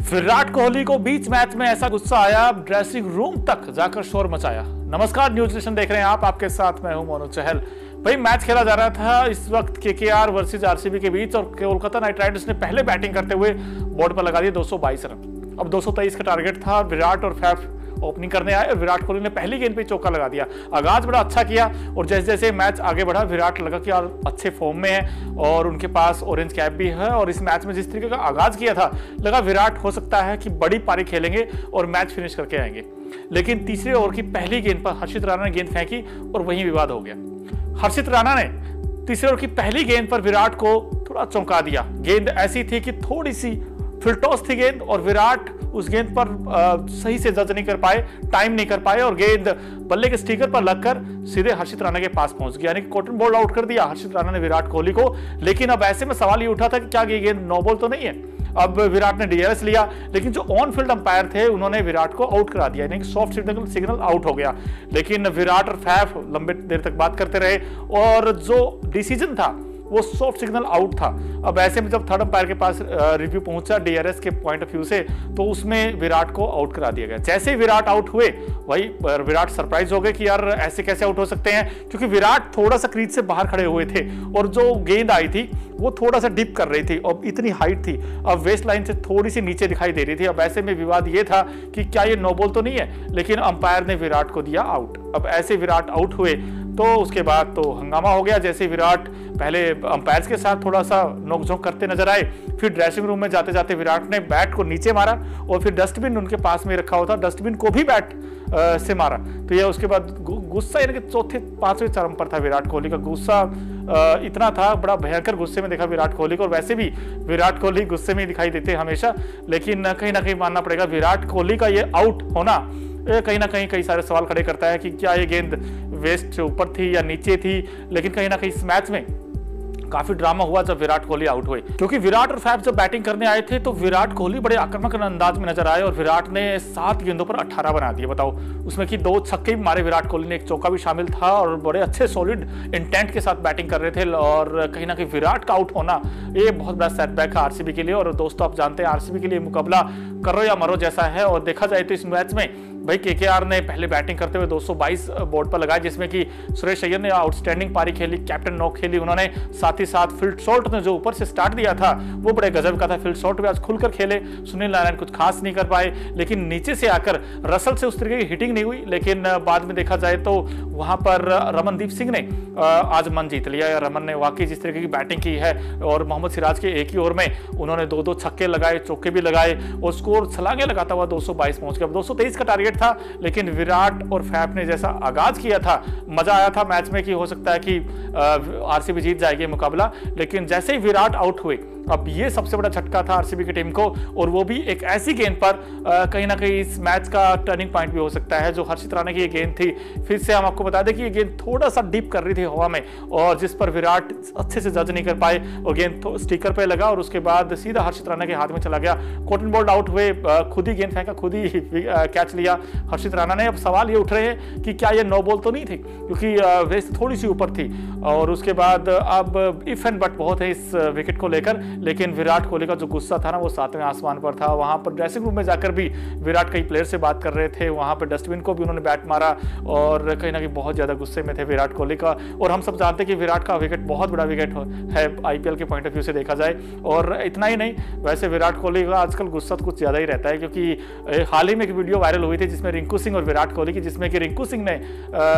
विराट कोहली को बीच मैच में ऐसा गुस्सा आया, ड्रेसिंग रूम तक जाकर शोर मचाया। नमस्कार, न्यूज नेशन देख रहे हैं आप, आपके साथ मैं हूं मोनू चहल। भाई मैच खेला जा रहा था इस वक्त केकेआर वर्सेस आरसीबी के बीच, और कोलकाता नाइट राइडर्स ने पहले बैटिंग करते हुए बोर्ड पर लगा दिए 222 रन। अब 223 का टारगेट था। विराट और फैफ ओपनिंग करने आए और विराट कोहली ने पहली गेंद पे चौका लगा दिया। आगाज बड़ा अच्छा किया और जैसे जैसे मैच आगे बढ़ा विराट लगा कि यार अच्छे फॉर्म में है और उनके पास ऑरेंज कैप भी है, और इस मैच में जिस तरीके का आगाज किया था लगा विराट हो सकता है कि बड़ी पारी खेलेंगे और मैच फिनिश करके आएंगे। लेकिन तीसरे ओवर की पहली गेंद पर हर्षित राणा ने गेंद फेंकी और वहीं विवाद हो गया। हर्षित राणा ने तीसरे ओवर की पहली गेंद पर विराट को थोड़ा चौंका दिया। गेंद ऐसी थी कि थोड़ी सी फिल्टॉस थी गेंद और विराट उस गेंद पर सही से जज नहीं कर पाए, टाइम नहीं कर पाए और गेंद बल्ले के स्टिकर पर लगकर सीधे हर्षित राणा के पास पहुंच गया, यानी कि कॉटन बॉल आउट कर दिया हर्षित राणा ने विराट कोहली को। लेकिन अब ऐसे में सवाल ये उठा था कि क्या ये गेंद नो बॉल तो नहीं है। अब विराट ने डीआरएस लिया, लेकिन जो ऑन फील्ड अंपायर थे उन्होंने विराट को आउट करा दिया, यानी कि सॉफ्ट सिग्नल आउट हो गया। लेकिन विराट और फैफ लंबे देर तक बात करते रहे और जो डिसीजन था वो सॉफ्ट सिग्नल आउट था। अब ऐसे में जब थर्ड अंपायर के पास रिव्यू पहुंचा डीआरएस के पॉइंट ऑफ व्यू से, तो उसमें विराट को आउट करा दिया गया। जैसे ही विराट आउट हुए वही विराट सरप्राइज हो गए कि यार ऐसे कैसे आउट हो सकते हैं, क्योंकि विराट थोड़ा सा क्रीज से बाहर खड़े हुए थे और जो गेंद आई थी वो थोड़ा सा डिप कर रही थी और इतनी हाइट थी, अब वेस्ट लाइन से थोड़ी सी नीचे दिखाई दे रही थी। अब ऐसे में विवाद ये था कि क्या ये नो बॉल तो नहीं है, लेकिन अंपायर ने विराट को दिया आउट। अब ऐसे विराट आउट हुए तो उसके बाद तो हंगामा हो गया। जैसे विराट पहले अंपायर्स के साथ थोड़ा सा नोकझोंक करते नजर आए, फिर ड्रेसिंग रूम में जाते जाते विराट ने बैट को नीचे मारा और फिर डस्टबिन उनके पास में रखा हुआ था, डस्टबिन को भी बैट से मारा। तो ये उसके बाद गुस्सा, यानी कि चौथे पांचवें चरम पर था विराट कोहली का गुस्सा। इतना था, बड़ा भयंकर गुस्से में देखा विराट कोहली को। और वैसे भी विराट कोहली गुस्से में दिखाई देते हमेशा, लेकिन कहीं ना कहीं मानना पड़ेगा विराट कोहली का ये आउट होना कहीं ना कहीं कई सारे सवाल खड़े करता है कि क्या ये गेंद वेस्ट से ऊपर थी या नीचे थी। लेकिन कहीं ना कहीं इस मैच में काफी ड्रामा हुआ जब विराट कोहली आउट हुए, क्योंकि विराट और फैफ जब बैटिंग करने आए थे तो विराट कोहली बड़े आक्रामक अंदाज में नजर आए और विराट ने 7 गेंदों पर 18 बना दिए। बताओ, उसमें कि 2 छक्के भी मारे विराट कोहली ने, एक चौका भी शामिल था और बड़े अच्छे सॉलिड इंटेंट के साथ बैटिंग कर रहे थे। और कहीं ना कहीं विराट का आउट होना ये बहुत बड़ा सेटबैक है आरसीबी के लिए। और दोस्तों आप जानते हैं आरसीबी के लिए मुकाबला करो या मरो जैसा है, और देखा जाए तो इस मैच में भाई केकेआर ने पहले बैटिंग करते हुए 222 बोर्ड पर लगाए, जिसमें कि सुरेश अय्यर ने आउटस्टैंडिंग पारी खेली, कैप्टन नॉक खेली उन्होंने, साथ ही साथ फील्ड शॉट ने जो ऊपर से स्टार्ट दिया था वो बड़े गजब का था। फील्ड शॉट भी आज खुलकर खेले, सुनील नारायण कुछ खास नहीं कर पाए, लेकिन नीचे से आकर रसल से उस तरीके की हिटिंग नहीं हुई। लेकिन बाद में देखा जाए तो वहां पर रमनदीप सिंह ने आज मन जीत लिया। रमन ने वाकई जिस तरीके की बैटिंग की है, और मोहम्मद सिराज के एक ही ओवर में उन्होंने 2-2 छक्के लगाए, चौके भी लगाए और स्कोर छलांगे लगाता हुआ 222 पहुंच गया। 223 का टारगेट था, लेकिन विराट और फैफ ने जैसा आगाज किया था, मजा आया था मैच में कि हो सकता है कि आरसीबी जीत जाएगी मुकाबला। लेकिन जैसे ही विराट आउट हुए, अब ये सबसे बड़ा झटका था आरसीबी की टीम को, और वो भी एक ऐसी गेंद पर कहीं ना कहीं इस मैच का टर्निंग पॉइंट भी हो सकता है। जो हर्षित राणा की ये गेंद थी, फिर से हम आपको बता दें कि ये गेंद थोड़ा सा डीप कर रही थी हवा में, और जिस पर विराट अच्छे से जज नहीं कर पाए और गेंद स्टिकर पे लगा और उसके बाद सीधा हर्षित राणा के हाथ में चला गया। कॉटन बॉल आउट हुए, खुद ही गेंद फेंका, खुद ही कैच लिया हर्षित राणा ने। अब सवाल ये उठ रहे हैं कि क्या ये नो बॉल तो नहीं थी, क्योंकि वेस्ट थोड़ी सी ऊपर थी। और उसके बाद अब इफ एंड बट बहुत है इस विकेट को लेकर, लेकिन विराट कोहली का जो गुस्सा था ना वो 7वें आसमान पर था। वहां पर ड्रेसिंग रूम में जाकर भी विराट कई प्लेयर से बात कर रहे थे, वहां पर डस्टबिन को भी उन्होंने बैट मारा और कहीं ना कहीं बहुत ज्यादा गुस्से में थे विराट कोहली का। और हम सब जानते हैं कि विराट का विकेट बहुत बड़ा विकेट है आईपीएल के पॉइंट ऑफ व्यू से देखा जाए। और इतना ही नहीं, वैसे विराट कोहली का आजकल गुस्सा कुछ ज्यादा ही रहता है, क्योंकि हाल ही में एक वीडियो वायरल हुई थी जिसमें रिंकू सिंह और विराट कोहली की, जिसमें कि रिंकू सिंह ने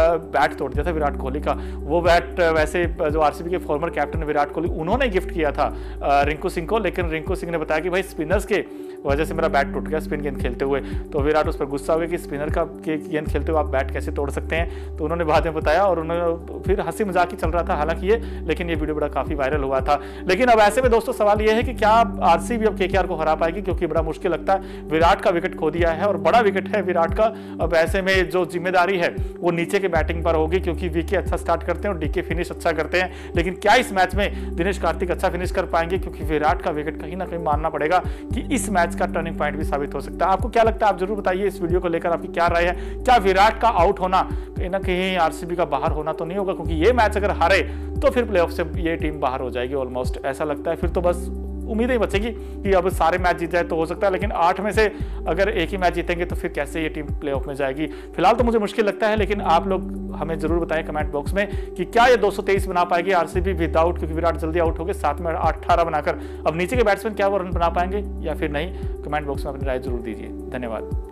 बैट तोड़ दिया था विराट कोहली का। वो बैट वैसे जो आरसीबी के फॉर्मर कैप्टन विराट कोहली उन्होंने गिफ्ट किया था रिंकू सिंह को, लेकिन रिंकू सिंह ने बताया कि भाई स्पिनर्स के वजह से मेरा बैट टूट गया स्पिन गेंद खेलते हुए। तो विराट उस पर गुस्सा हो गया कि स्पिनर का गेंद खेलते हुए आप बैट कैसे तोड़ सकते हैं। तो उन्होंने बाद में बताया और उन्होंने फिर हंसी मजाक ही चल रहा था हालांकि ये, लेकिन ये वीडियो बड़ा काफी वायरल हुआ था। लेकिन अब ऐसे में दोस्तों सवाल ये है कि क्या आरसीबी अब केकेआर को हरा पाएगी, क्योंकि बड़ा मुश्किल लगता है। विराट का विकेट खो दिया है और बड़ा विकेट है विराट का। अब ऐसे में जो जिम्मेदारी है वो नीचे के बैटिंग पर होगी, क्योंकि वीके अच्छा स्टार्ट करते हैं और डीके फिनिश अच्छा करते हैं। लेकिन क्या इस मैच में दिनेश कार्तिक अच्छा फिनिश कर पाएंगे, क्योंकि विराट का विकेट कहीं ना कहीं मानना पड़ेगा कि इस मैच का टर्निंग पॉइंट भी साबित हो सकता है। आपको क्या लगता है, आप जरूर बताइए। इस वीडियो को लेकर आपकी क्या राय है? क्या विराट का आउट होना कहीं ना कहीं आरसीबी का बाहर होना तो नहीं होगा, क्योंकि ये मैच अगर हारे तो फिर प्लेऑफ से ये टीम बाहर हो जाएगी ऑलमोस्ट, ऐसा लगता है। फिर तो बस उम्मीदें ही बचेगी कि अब सारे मैच जीत जाए तो हो सकता है, लेकिन 8 में से अगर एक ही मैच जीतेंगे तो फिर कैसे ये टीम प्लेऑफ में जाएगी। फिलहाल तो मुझे मुश्किल लगता है, लेकिन आप लोग हमें जरूर बताएं कमेंट बॉक्स में कि क्या ये 223 बना पाएगी आरसीबी विदाउट, क्योंकि विराट जल्दी आउट हो गए, साथ में 18 बनाकर अब नीचे के बैट्समैन क्या वो रन बना पाएंगे या फिर नहीं। कमेंट बॉक्स में अपनी राय जरूर दीजिए। धन्यवाद।